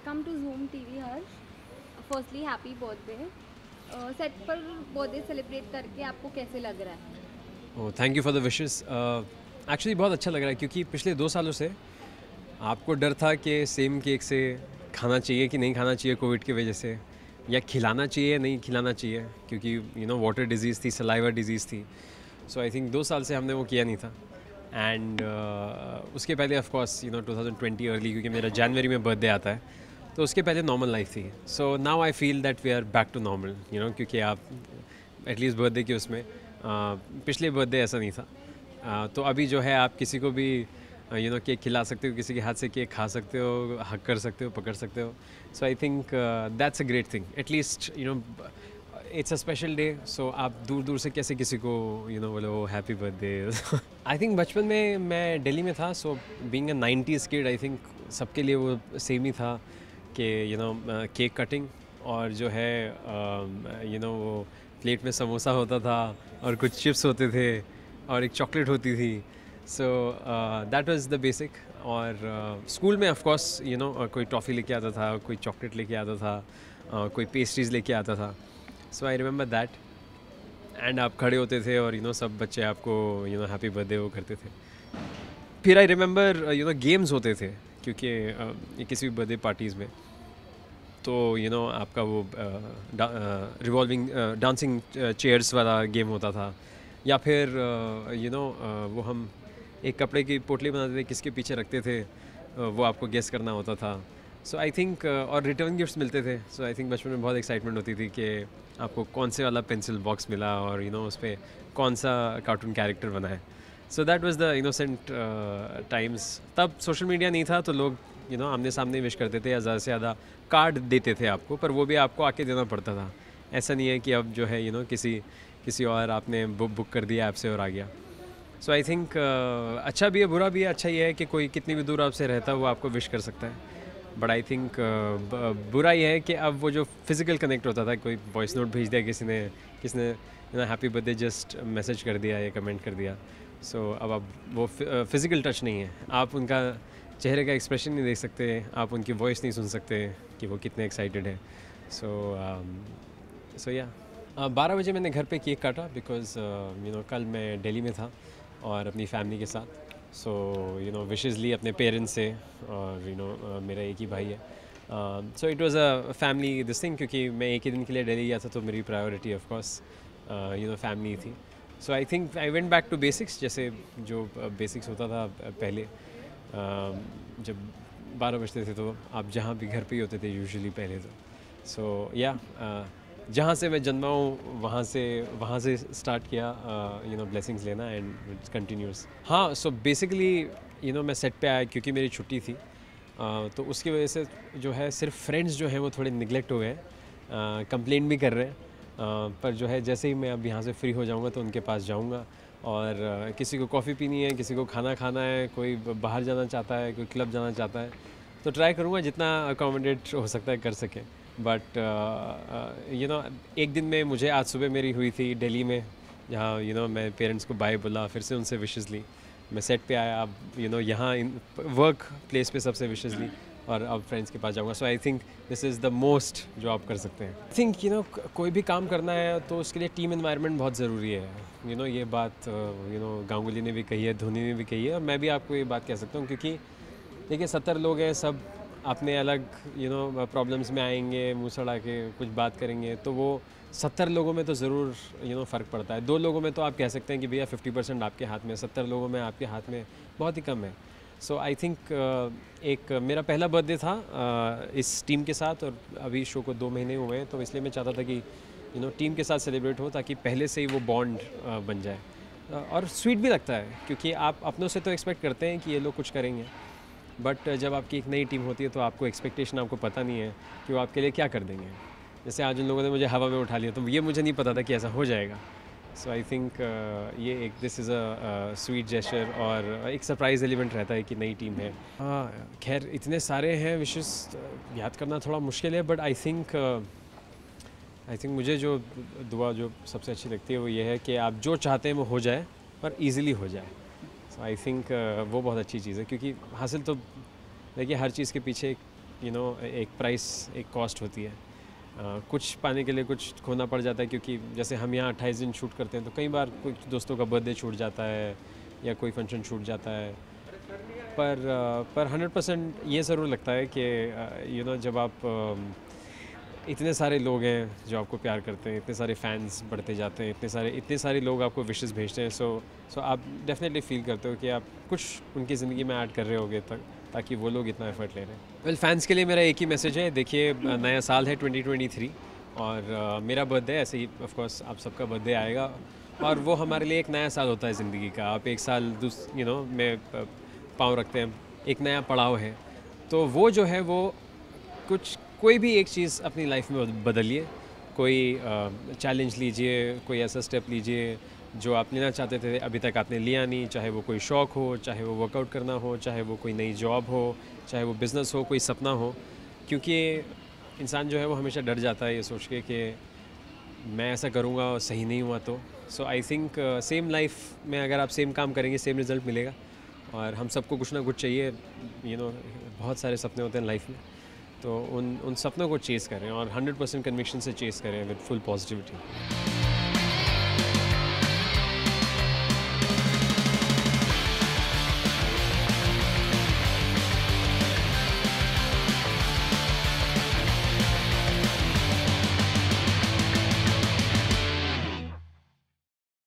Welcome to Zoom TV Harsh. Firstly happy birthday. Set पर birthday celebrate करके आपको कैसे लग रहा है? Oh thank you for the wishes. Actually बहुत अच्छा लग रहा है क्योंकि पिछले 2 सालों से आपको डर था कि सेम केक से खाना चाहिए कि नहीं खाना चाहिए कोविड की वजह से, या खिलाना चाहिए या नहीं खिलाना चाहिए, क्योंकि वाटर डिजीज़ थी, सलाइवा डिजीज़ थी। सो आई थिंक 2 साल से हमने वो किया नहीं था। एंड उसके पहले ऑफ कोर्स 2020 अर्ली, क्योंकि मेरा जनवरी में बर्थडे आता है, तो उसके पहले नॉर्मल लाइफ थी। So now I feel that we are back to normal, क्योंकि आप एटलीस्ट बर्थडे के उसमें पिछले बर्थडे ऐसा नहीं था। तो अभी जो है आप किसी को भी केक खिला सकते हो, किसी के हाथ से केक खा सकते हो, हक कर सकते हो, पकड़ सकते हो। So I think that's a great thing. At least it's a special day. So आप दूर दूर से कैसे किसी को बोलो हैप्पी बर्थडे। आई थिंक बचपन में मैं दिल्ली में था, so being a 90s kid, I think सबके लिए वो सेम ही था कि केक कटिंग, और जो है वो प्लेट में समोसा होता था और कुछ चिप्स होते थे और एक चॉकलेट होती थी। So that was the basic. और स्कूल में ऑफ कोर्स कोई टॉफ़ी लेके आता था, कोई चॉकलेट लेके आता था, कोई पेस्ट्रीज़ लेके आता था। So I remember that. And आप खड़े होते थे और सब बच्चे आपको हैप्पी बर्थडे वो करते थे। फिर आई रिमेंबर गेम्स होते थे, क्योंकि किसी भी बर्थडे पार्टीज़ में तो आपका वो रिवॉल्विंग डांसिंग चेयर्स वाला गेम होता था, या फिर वो हम एक कपड़े की पोटली बनाते थे, किसके पीछे रखते थे, वो आपको गेस करना होता था। सो आई थिंक और रिटर्न गिफ्ट्स मिलते थे। सो आई थिंक बचपन में बहुत एक्साइटमेंट होती थी कि आपको कौन से वाला पेंसिल बॉक्स मिला और उस पर कौन सा कार्टून कैरेक्टर बना है। So that was the innocent times. तब सोशल मीडिया नहीं था, तो लोग आमने सामने विश करते थे या ज़्यादा से ज़्यादा कार्ड देते थे आपको, पर वो भी आपको आके देना पड़ता था। ऐसा नहीं है कि अब जो है किसी किसी और आपने बुक कर दिया ऐप से और आ गया। सो आई थिंक अच्छा भी है बुरा भी है। अच्छा ये है कि कोई कितनी भी दूर आपसे रहता है वो आपको विश कर सकता है, बट आई थिंक बुरा ये है कि अब वो जो फिज़िकल कनेक्ट होता था, कोई वॉइस नोट भेज दिया किसने हैप्पी बर्थडे जस्ट मैसेज कर दिया या कमेंट कर दिया। सो अब वो फिज़िकल टच नहीं है, आप उनका चेहरे का एक्सप्रेशन नहीं देख सकते, आप उनकी वॉइस नहीं सुन सकते कि वो कितने एक्साइटेड है। सो या 12 बजे मैंने घर पे केक काटा, बिकॉज़ कल मैं दिल्ली में था और अपनी फैमिली के साथ। सो विशेज़ ली अपने पेरेंट्स से, और मेरा एक ही भाई है। So it was a family this thing, क्योंकि मैं एक ही दिन के लिए दिल्ली गया था, तो मेरी प्रायोरिटी ऑफ कोर्स फैमिली थी। So I think I went back to basics, जैसे जो बेसिक्स होता था पहले। जब 12 बजते थे तो आप जहाँ भी घर पे ही होते थे यूजुअली पहले तो। सो या जहाँ से मैं जन्मा हूँ वहाँ से स्टार्ट किया ब्लेसिंग्स लेना, एंड इट्स कंटिन्यूस। हाँ, सो बेसिकली मैं सेट पे आया क्योंकि मेरी छुट्टी थी। तो उसकी वजह से जो है सिर्फ फ्रेंड्स जो हैं वो थोड़े निगलेक्ट हो गए, कंप्लेंट भी कर रहे हैं। पर जो है जैसे ही मैं अब यहाँ से फ्री हो जाऊँगा तो उनके पास जाऊँगा, और किसी को कॉफ़ी पीनी है, किसी को खाना खाना है, कोई बाहर जाना चाहता है, कोई क्लब जाना चाहता है, तो ट्राई करूँगा जितना अकोमोडेट हो सकता है कर सके। बट एक दिन में मुझे आज सुबह मेरी हुई थी दिल्ली में, जहाँ मैं पेरेंट्स को बाय बोला, फिर से उनसे विशेज़ ली, मैं सेट पे आया, अब यहाँ इन वर्क प्लेस पे सबसे विशेज़ ली, और अब फ्रेंड्स के पास जाऊँगा। So I think this is the most जो आप कर सकते हैं। आई थिंक कोई भी काम करना है तो उसके लिए टीम एनवायरनमेंट बहुत ज़रूरी है। ये बात गांगुली ने भी कही है, धोनी ने भी कही है, और मैं भी आपको ये बात कह सकता हूँ, क्योंकि देखिए 70 लोग हैं, सब अपने अलग प्रॉब्लम्स में आएंगे, मुँह सड़ा के कुछ बात करेंगे, तो वो 70 लोगों में तो ज़रूर फ़र्क पड़ता है। 2 लोगों में तो आप कह सकते हैं कि भैया 50% आपके हाथ में, 70 लोगों में आपके हाथ में बहुत ही कम है। सो आई थिंक एक मेरा पहला बर्थडे था इस टीम के साथ, और अभी शो को 2 महीने हुए हैं, तो इसलिए मैं चाहता था कि टीम के साथ सेलिब्रेट हो, ताकि पहले से ही वो बॉन्ड बन जाए। और स्वीट भी लगता है, क्योंकि आप अपनों से तो एक्सपेक्ट करते हैं कि ये लोग कुछ करेंगे, बट जब आपकी एक नई टीम होती है तो आपको एक्सपेक्टेशन, आपको पता नहीं है कि वो आपके लिए क्या कर देंगे। जैसे आज उन लोगों ने मुझे हवा में उठा लिया, तो ये मुझे नहीं पता था कि ऐसा हो जाएगा। सो आई थिंक ये एक this is a sweet gesture, और एक सरप्राइज एलिमेंट रहता है कि नई टीम है। हाँ, खैर इतने सारे हैं विशेस, याद करना थोड़ा मुश्किल है, बट आई थिंक मुझे जो दुआ जो सबसे अच्छी लगती है वो ये है कि आप जो चाहते हैं वो हो जाए, और ईज़िली हो जाए। सो आई थिंक वो बहुत अच्छी चीज़ है, क्योंकि हासिल तो देखिए हर चीज़ के पीछे एक एक प्राइस, एक कॉस्ट होती है। कुछ पाने के लिए कुछ खोना पड़ जाता है, क्योंकि जैसे हम यहाँ 28 दिन शूट करते हैं तो कई बार कुछ दोस्तों का बर्थडे छूट जाता है या कोई फंक्शन छूट जाता है। पर 100% ये ज़रूर लगता है कि जब आप इतने सारे लोग हैं जो आपको प्यार करते हैं, इतने सारे फैंस बढ़ते जाते हैं, इतने सारे लोग आपको विशेस भेजते हैं, सो आप डेफिनेटली फील करते हो कि आप कुछ उनकी ज़िंदगी में ऐड कर रहे होगे ताकि वो लोग इतना एफर्ट ले रहे हैं। वेल, फैंस के लिए मेरा एक ही मैसेज है, देखिए नया साल है 2023 और मेरा बर्थडे, ऐसे ही ऑफ कोर्स आप सबका बर्थडे आएगा और वो हमारे लिए एक नया साल होता है ज़िंदगी का। आप एक साल में पाँव रखते हैं, एक नया पड़ाव है, तो वो जो है वो कोई भी एक चीज़ अपनी लाइफ में बदलिए, कोई चैलेंज लीजिए, कोई ऐसा स्टेप लीजिए जो आप लेना चाहते थे अभी तक आपने लिया नहीं, चाहे वो कोई शौक़ हो, चाहे वो वर्कआउट करना हो, चाहे वो कोई नई जॉब हो, चाहे वो बिज़नेस हो, कोई सपना हो। क्योंकि इंसान जो है वो हमेशा डर जाता है ये सोच के कि मैं ऐसा करूँगा और सही नहीं हुआ तो। So I think same life में अगर आप सेम काम करेंगे सेम रिज़ल्ट मिलेगा। और हम सबको कुछ ना कुछ चाहिए, बहुत सारे सपने होते हैं लाइफ में, तो उन सपनों को चेज़ करें और 100% कन्विक्शन से चेज़ करें विद फुल पॉजिटिविटी।